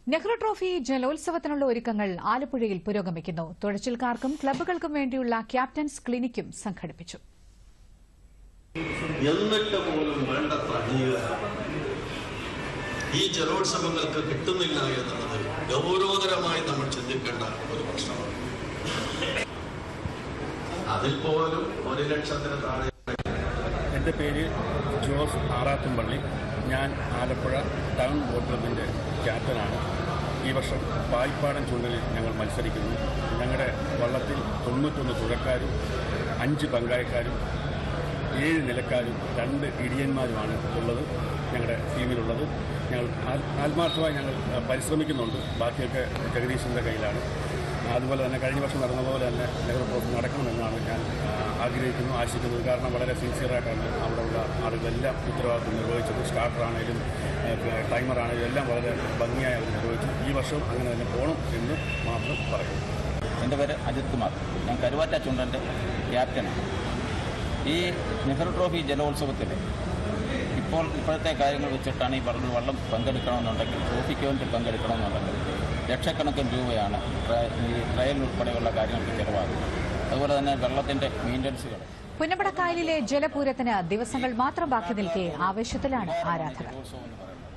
Nehru trophy ജലോത്സവത്തിനുള്ള ഒരുക്കങ്ങൾ ആലപ്പുഴയിൽ പുരോഗമിക്കുന്നു. തുഴച്ചിൽക്കാർക്കും ക്ലബ്ബുകൾക്കും വേണ്ടിയുള്ള ക്യാപ്റ്റൻസ് ക്ലിനിക്കും സംഘടിപ്പിച്ചു. എന്നിട്ട് പോലും വേണ്ടത്ര അംഗീകാരം ഈ ജലോത്സവങ്ങൾക്ക് കിട്ടുന്നില്ല എന്നുള്ളത് ഗൗരവതരമായി നമ്മൾ ചിന്തിക്കേണ്ട ഒരു പ്രശ്നമാണ്. അതിൽ പോലും 1 ലക്ഷത്തിന് താഴെ. എൻ്റെ പേര് ജോസ് ആറാത്തുംപള്ളി. ഞാൻ ആലപ്പുഴ ടൗൺ ബോട്ട് ക്ലബിൻ്റെ ക്യാപ്റ്റനാണ്. ഈ വർഷം പായിപ്പാടൻ ചൂണ്ടലിൽ ഞങ്ങൾ മത്സരിക്കുന്നു. ഞങ്ങളുടെ വള്ളത്തിൽ 91 തുഴക്കാരും 5 പങ്കായക്കാരും 7 നിലക്കാരും 2 ഇടിയന്മാരുമാണ് ഉള്ളത്. ഞങ്ങളുടെ ടീമിലുള്ളത് ഞങ്ങൾ ആത്മാർത്ഥമായി ഞങ്ങൾ പരിശ്രമിക്കുന്നുണ്ട്. ബാക്കിയൊക്കെ ജഗദീശിൻ്റെ കയ്യിലാണ്. അതുപോലെ തന്നെ കഴിഞ്ഞ വർഷം നടന്ന പോലെ തന്നെ നെഹ്റു ട്രോഫി നടക്കണമെന്നാണ് ഞാൻ ആഗ്രഹിക്കുന്നു, ആശിക്കുന്നത്. കാരണം വളരെ സിൻസിയറായിട്ടാണ് അവിടെയുള്ള ആളുകളെല്ലാം ഉത്തരവാദിത്വം നിർവഹിച്ചത്. സ്റ്റാർട്ടറാണേലും ടൈമറാണേലും എല്ലാം വളരെ ഭംഗിയായി അവർ നിർവഹിച്ചു. ഈ വർഷവും അങ്ങനെ തന്നെ പോകണം എന്ന് മാത്രം പറയുന്നു. എൻ്റെ പേര് അജിത് കുമാർ. ഞാൻ കരുവാറ്റ ചുണ്ടൻ്റെ ക്യാപ്റ്റനാണ്. ഈ നെഹ്റു ട്രോഫി ജലോത്സവത്തിൽ ഇപ്പോഴത്തെ കാര്യങ്ങൾ വെച്ചിട്ടാണ് ഈ വള്ളം പങ്കെടുക്കണമെന്നുണ്ടെങ്കിൽ, ട്രോഫിക്ക് വേണ്ടി പങ്കെടുക്കണമെന്നുണ്ടെങ്കിൽ ലക്ഷക്കണക്കിന് രൂപയാണ് ഈ ട്രയൽ ഉൾപ്പെടെയുള്ള കാര്യങ്ങൾക്ക് ചിലവാകുന്നത്. അതുപോലെ തന്നെ വെള്ളത്തിന്റെ മെയിൻ്റനൻസുകൾ. പുന്നമടക്കായലിലെ ജലപൂരത്തിന് ദിവസങ്ങൾ മാത്രം ബാക്കി നിൽക്കെ ആവേശത്തിലാണ് ആരാധകർ.